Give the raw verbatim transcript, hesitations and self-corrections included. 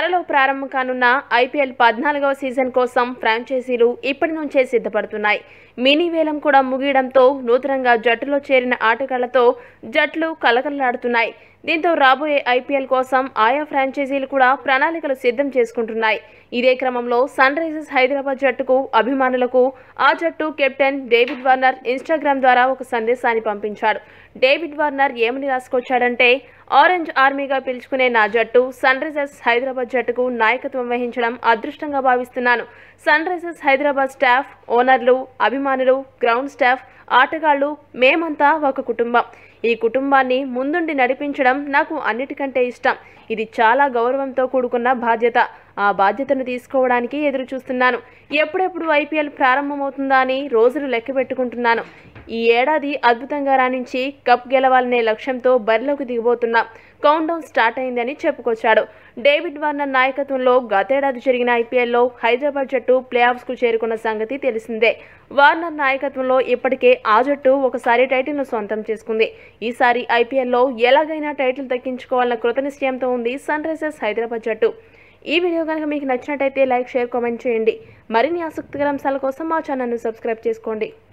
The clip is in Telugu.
త్వరలో ప్రారంభం కానున్న ఐపీఎల్ పద్నాలుగవ సీజన్ కోసం ఫ్రాంచైజీలు ఇప్పటి నుంచే సిద్ధపడుతున్నాయి. మినీ వేలం కూడా ముగియడంతో నూతనంగా జట్టులో చేరిన ఆటగాళ్లతో జట్లు కలకలలాడుతున్నాయి. దీంతో రాబోయే ఐపీఎల్ కోసం ఆయా ఫ్రాంచైజీలు కూడా ప్రణాళికలు సిద్ధం చేసుకుంటున్నాయి. ఇదే క్రమంలో సన్ రైజర్స్ హైదరాబాద్ జట్టుకు అభిమానులకు ఆ జట్టు కెప్టెన్ డేవిడ్ వార్నర్ ఇన్స్టాగ్రామ్ ద్వారా ఒక సందేశాన్ని పంపించాడు. డేవిడ్ వార్నర్ ఏమని రాసుకొచ్చాడంటే, ఆరెంజ్ ఆర్మీగా పిలుచుకునే నా జట్టు సన్ రైజర్స్ హైదరాబాద్ జట్టుకు నాయకత్వం వహించడం అదృష్టంగా భావిస్తున్నాను. సన్ రైజర్స్ హైదరాబాద్ స్టాఫ్, ఓనర్లు, అభిమానులు, గ్రౌండ్ స్టాఫ్, ఆటగాళ్లు మేమంతా ఒక కుటుంబం. ఈ కుటుంబాన్ని ముందుండి నడిపించడం నాకు అన్నిటికంటే ఇష్టం. ఇది చాలా గౌరవంతో కూడుకున్న బాధ్యత. ఆ బాధ్యతను తీసుకోవడానికి ఎదురు చూస్తున్నాను. ఎప్పుడెప్పుడు ఐపీఎల్ ప్రారంభమవుతుందా అని రోజులు లెక్క పెట్టుకుంటున్నాను. ఈ ఏడాది అద్భుతంగా రాణించి కప్ గెలవాలనే లక్ష్యంతో బరిలోకి దిగబోతున్నాం. కౌంట్ డౌన్ స్టార్ట్ అయిందని చెప్పుకొచ్చాడు. డేవిడ్ వార్నర్ నాయకత్వంలో గతేడాది జరిగిన ఐపీఎల్లో హైదరాబాద్ జట్టు ప్లే ఆఫ్స్కు చేరుకున్న సంగతి తెలిసిందే. వార్నర్ నాయకత్వంలో ఇప్పటికే ఆ జట్టు ఒకసారి టైటిల్ను సొంతం చేసుకుంది. ఈసారి ఐపీఎల్లో ఎలాగైనా టైటిల్ దక్కించుకోవాలన్న కృతనిశ్చయంతో ఉంది సన్ రైజర్స్ హైదరాబాద్ జట్టు. ఈ వీడియో కనుక మీకు నచ్చినట్టయితే లైక్, షేర్, కామెంట్ చేయండి. మరిన్ని ఆసక్తికర అంశాల కోసం మా ఛానల్ను సబ్స్క్రైబ్ చేసుకోండి.